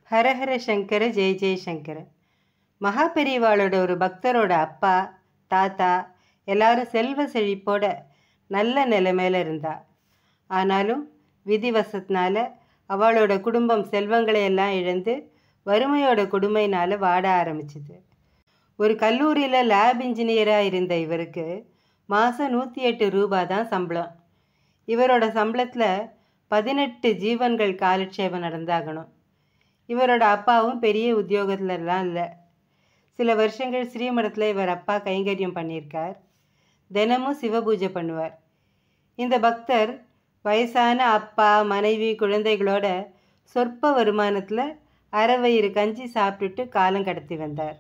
ஹரஹர சங்கர ஜெய ஜெயசங்கர. மகாபெரிவாளோட ஒரு பக்தரோட அப்பா தாத்தா எல்லாரும் செல்வ செழிப்போட நல்ல நிலைமையில இருந்தா. ஆனாலும் விதிவசத்தினால அவளோட குடும்பம் செல்வங்களை எல்லாம் இழந்து வறுமையோட கொடுமையினால் வாட ஆரம்பிச்சுது. ஒரு கல்லூரியில் லேப் இன்ஜினியராக இருந்த இவருக்கு மாதம் 108 ரூபா தான் சம்பளம். இவரோட சம்பளத்தில் 18 ஜீவன்கள் காலட்சேபம் நடந்தாகணும். இவரோட அப்பாவும் பெரிய உத்தியோகத்துலலாம் இல்லை. சில வருஷங்கள் ஸ்ரீமடத்தில் இவர் அப்பா கைங்கரியம் பண்ணியிருக்கார். தினமும் சிவபூஜை பண்ணுவார். இந்த பக்தர் வயசான அப்பா மனைவி குழந்தைகளோட சொற்ப வருமானத்தில் அரை வயிறு கஞ்சி சாப்பிட்டுட்டு காலம் கடத்தி வந்தார்.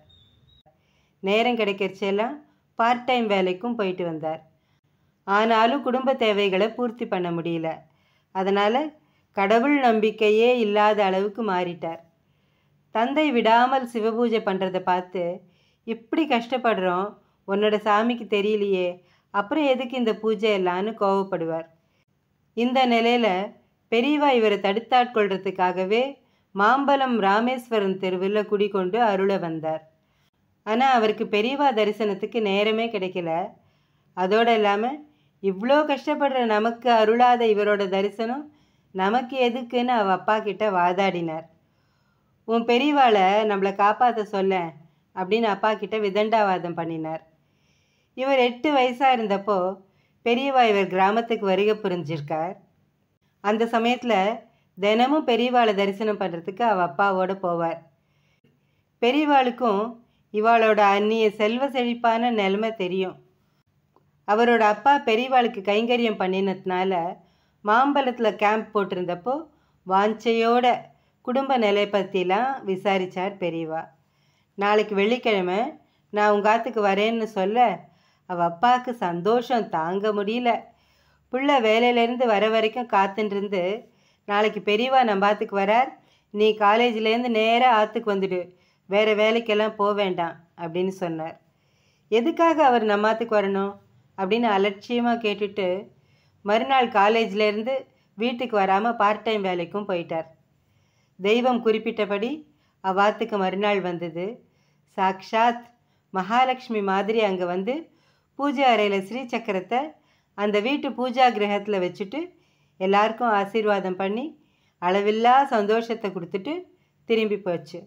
நேரம் கிடைக்கிறச்செல்லாம் பார்ட் டைம் வேலைக்கும் போயிட்டு வந்தார். ஆனாலும் குடும்ப தேவைகளை பூர்த்தி பண்ண முடியல. அதனால் கடவுள் நம்பிக்கையே இல்லாத அளவுக்கு மாறிட்டார். தந்தை விடாமல் சிவபூஜை பண்ணுறதை பார்த்து, இப்படி கஷ்டப்படுறோம், உன்னோட சாமிக்கு தெரியலையே, அப்புறம் எதுக்கு இந்த பூஜை எல்லான்னு கோவப்படுவார். இந்த நிலையில் பெரியவா இவரை தடுத்தாட்கொள்றதுக்காகவே மாம்பலம் ராமேஸ்வரன் தெருவில் குடிக்கொண்டு அருள வந்தார். ஆனால் அவருக்கு பெரியவா தரிசனத்துக்கு நேரமே கிடைக்கல. அதோடு இல்லாமல் இவ்வளோ கஷ்டப்படுற நமக்கு அருளாத இவரோட தரிசனம் நமக்கு எதுக்குன்னு அவ அப்பா கிட்ட வாதாடினார். உன் பெரியவாளை நம்மளை காப்பாற்ற சொல்ல அப்படின்னு அப்பா கிட்ட விதண்டாவாதம் பண்ணினார். இவர் 8 வயசாக இருந்தப்போ பெரியவா இவர் கிராமத்துக்கு வருகை புரிஞ்சிருக்கார். அந்த சமயத்தில் தினமும் பெரியவாளை தரிசனம் பண்ணுறதுக்கு அவள் அப்பாவோடு போவார். பெரியவாளுக்கும் இவாளோட அந்நிய செல்வ செழிப்பான நிலைமை தெரியும். அவரோட அப்பா பெரியவாளுக்கு கைங்கரியம் பண்ணினதுனால மாம்பலத்தில் கேம்ப் போட்டிருந்தப்போ வாஞ்சையோட குடும்ப நிலை பற்றிலாம் விசாரித்தார் பெரியவா. நாளைக்கு வெள்ளிக்கிழமை நான் உங்கள் ஆத்துக்கு வரேன்னு சொல்ல அவள் அப்பாவுக்கு சந்தோஷம் தாங்க முடியல. புள்ள வேலையிலேருந்து வர வரைக்கும் காத்துட்டு, நாளைக்கு பெரியவா நம்ம ஆத்துக்கு வரார், நீ காலேஜ்லேருந்து நேராக ஆற்றுக்கு வந்துடு, வேறு வேலைக்கெல்லாம் போக வேண்டாம் அப்படின்னு சொன்னார். எதுக்காக அவர் நம்ம ஆற்றுக்கு வரணும் அப்படின்னு அலட்சியமாக கேட்டுட்டு மறுநாள் காலேஜ்லேருந்து வீட்டுக்கு வராமல் பார்ட் டைம் வேலைக்கும் போயிட்டார். தெய்வம் குறிப்பிட்டபடி அவ்வாத்துக்கு மறுநாள் வந்தது. சாக்ஷாத் மகாலட்சுமி மாதிரி அங்கே வந்து பூஜை அறையில் ஸ்ரீ சக்கரத்தை அந்த வீட்டு பூஜா கிரகத்தில் வச்சுட்டு எல்லாருக்கும் ஆசீர்வாதம் பண்ணி அளவில்லா சந்தோஷத்தை கொடுத்துட்டு திரும்பி போச்சு.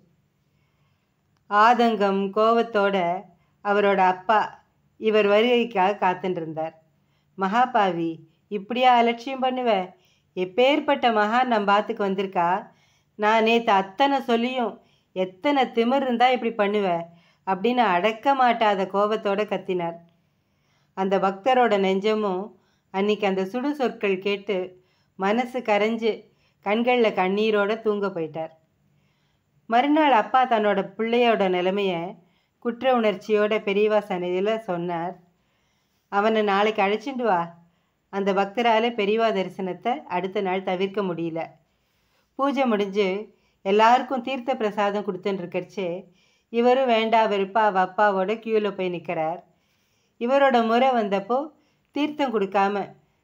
ஆதங்கம் கோவத்தோட அவரோட அப்பா இவர் வருகைக்காக காத்துருந்தார். மகாபாவி, இப்படியா அலட்சியம் பண்ணுவ? எப்பேற்பட்ட மகான் நம்ம ஆத்துக்கு வந்திருக்கா, நான் நேற்று அத்தனை சொல்லியும் எத்தனை திமிர் இருந்தால் இப்படி பண்ணுவ அப்படின்னு அடக்க மாட்டாத கோபத்தோடு கத்தினார். அந்த பக்தரோட நெஞ்சமும் அன்னைக்கு அந்த சுடு சொற்கள் கேட்டு மனசு கரைஞ்சு கண்களில் கண்ணீரோடு தூங்க போயிட்டார். மறுநாள் அப்பா தன்னோட பிள்ளையோட நிலைமையை குற்ற உணர்ச்சியோட பெரியவா சன்னதியில் சொன்னார். அவனை நாளைக்கு அழைச்சிட்டு வா. அந்த பக்தரால் பெரியவா தரிசனத்தை அடுத்த நாள் தவிர்க்க முடியல. பூஜை முடிஞ்சு எல்லாருக்கும் தீர்த்த பிரசாதம் கொடுத்துன்னு இருக்கச்சே இவரும் வேண்டா வெறுப்பா அவள் அப்பாவோட க்யூவில் போய் நிற்கிறார். இவரோட முறை வந்தப்போ தீர்த்தம் கொடுக்காம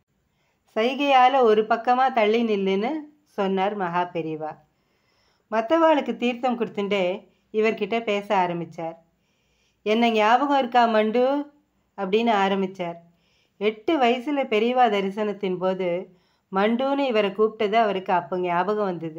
சைகையால் ஒரு பக்கமாக தள்ளி நில்லுன்னு சொன்னார் மகா பெரியவா. மற்றவாளுக்கு தீர்த்தம் கொடுத்துட்டே இவர்கிட்ட பேச ஆரம்பித்தார். என்ன ஞாபகம் இருக்கா மண்டு அப்படின்னு ஆரம்பித்தார். 8 வயசில் பெரியவா தரிசனத்தின் போது மண்டுன்னு இவரை கூப்பிட்டது அவருக்கு அப்போ ஞாபகம் வந்தது.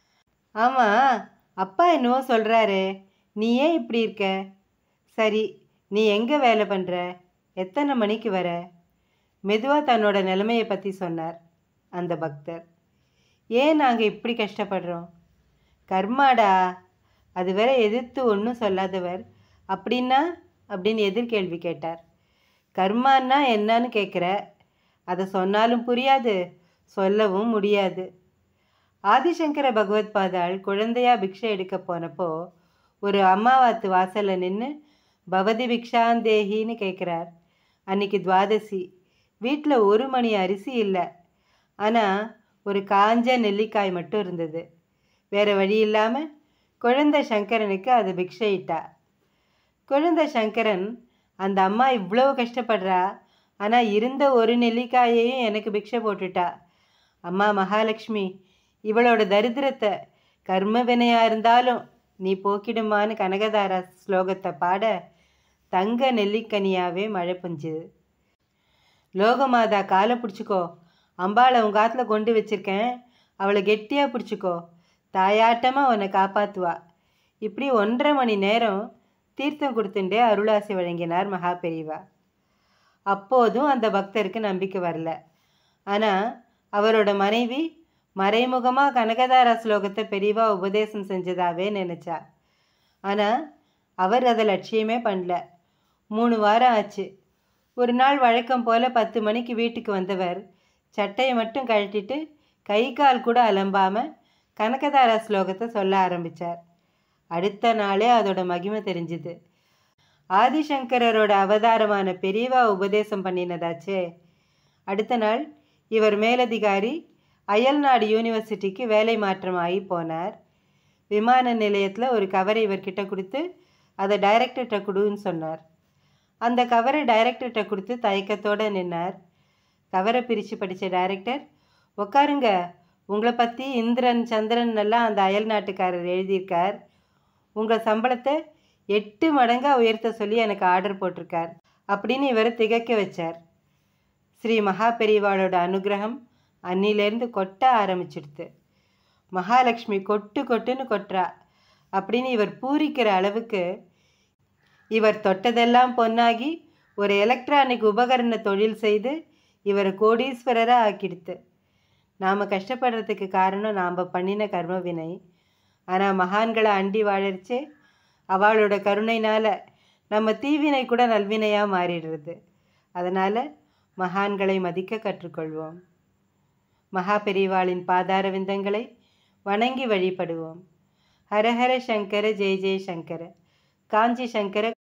ஆமாம், அப்பா என்னவோ சொல்கிறாரே, நீ ஏன் இப்படி இருக்க? சரி, நீ எங்கே வேலை பண்ணுற? எத்தனை மணிக்கு வர? மெதுவாக தன்னோட நிலைமையை பற்றி சொன்னார் அந்த பக்தர். ஏன் நாங்கள் இப்படி கஷ்டப்படுறோம்? கர்மாடா. அது வேற எதிர்த்து ஒன்றும் சொல்லாதவர். அப்படின்னா அப்படின்னு எதிர்கேள்வி கேட்டார். கர்மான்னா என்னன்னு கேட்குற? அதை சொன்னாலும் புரியாது, சொல்லவும் முடியாது. ஆதிசங்கர பகவத் பாதாள் குழந்தையா பிக்ஷை எடுக்க போனப்போ ஒரு அம்மாவாத்து வாசலில் நின்று பவதி பிக்ஷாந்தேகின்னு கேட்குறார். அன்னைக்கு துவாதசி. வீட்டில் 1 மணி அரிசி இல்லை. ஆனால் ஒரு காஞ்ச நெல்லிக்காய் மட்டும் இருந்தது. வேறு வழி இல்லாமல் குழந்தை சங்கரனுக்கு அது பிக்ஷையிட்டா. குழந்தை சங்கரன், அந்த அம்மா இவ்வளோ கஷ்டப்படுறா, ஆனால் இருந்த ஒரு நெல்லிக்காயையும் எனக்கு பிக்ஷை போட்டுட்டா. அம்மா மகாலட்சுமி, இவளோட தரித்திரத்தை கர்ம வினையாக இருந்தாலும் நீ போக்கிடுமான்னு கனகதாரா ஸ்லோகத்தை பாட தங்க நெல்லிக்கனியாவே மழை பெஞ்சுது. லோகமாதா காலை பிடிச்சிக்கோ, அம்பாளை உங்கள் ஆற்றுல கொண்டு வச்சிருக்கேன், அவளை கெட்டியாக பிடிச்சிக்கோ, தாயாட்டமாக உன்னை காப்பாற்றுவா. இப்படி 1.5 மணி நேரம் தீர்த்தம் கொடுத்துட்டே அருளாசி வழங்கினார் மகா பெரியவா. அப்போதும் அந்த பக்தருக்கு நம்பிக்கை வரல. ஆனால் அவரோட மனைவி மறைமுகமாக கனகதாரா ஸ்லோகத்தை பெரியவா உபதேசம் செஞ்சதாவே நினச்சா. ஆனால் அவர் அதை லட்சியமே பண்ணல. 3 வாரம் ஆச்சு. ஒரு நாள் வழக்கம் போல் 10 மணிக்கு வீட்டுக்கு வந்தவர் சட்டையை மட்டும் கழட்டிட்டு கை கால் கூட அலம்பாமல் கனகதாரா ஸ்லோகத்தை சொல்ல ஆரம்பித்தார். அடுத்த நாளே அதோட மகிமை தெரிஞ்சுது. ஆதிசங்கரரோட அவதாரமான பெரியவா உபதேசம் பண்ணினதாச்சே. அடுத்த நாள் இவர் மேலதிகாரி அயல்நாடு யூனிவர்சிட்டிக்கு வேலை மாற்றமாகி போனார். விமான நிலையத்தில் ஒரு கவரை இவர்கிட்ட கொடுத்து அதை டைரக்டர்கிட்ட கொடுன்னு சொன்னார். அந்த கவரை டைரக்டர்கிட்ட கொடுத்து தயக்கத்தோடு நின்னார். கவரை பிரித்து படித்த டைரக்டர், உட்காருங்க, உங்களை பற்றி இந்திரன் சந்திரன் எல்லாம் அந்த அயல் நாட்டுக்காரர் எழுதியிருக்கார், உங்கள் சம்பளத்தை 8 மடங்காக உயர்த்த சொல்லி எனக்கு ஆர்டர் போட்டிருக்கார் அப்படின்னு இவரை திகைக்க வச்சார். ஸ்ரீ மகா பெரியவாளோட அனுகிரகம் அன்னிலேருந்து கொட்ட ஆரம்பிச்சிடுது. மகாலட்சுமி கொட்டு கொட்டுன்னு கொட்டுறா அப்படின்னு இவர் பூரிக்கிற அளவுக்கு இவர் தொட்டதெல்லாம் பொன்னாகி ஒரு எலக்ட்ரானிக் உபகரண தொழில் செய்து இவரை கோடீஸ்வரராக ஆக்கிடுது. நாம் கஷ்டப்படுறதுக்கு காரணம் நாம் பண்ணின கர்ம வினை. ஆனால் மகான்களை அண்டி வாழறிச்சு அவளோட கருணைனால் நம்ம தீவினை கூட நல்வினையாக மாறிடுறது. அதனால் மகான்களை மதிக்க கற்றுக்கொள்வோம். மகா பெரியவாளின் பாதார விந்தங்களை வணங்கி வழிபடுவோம். ஹரஹர சங்கர ஜெய ஜெய சங்கர. காஞ்சி சங்கர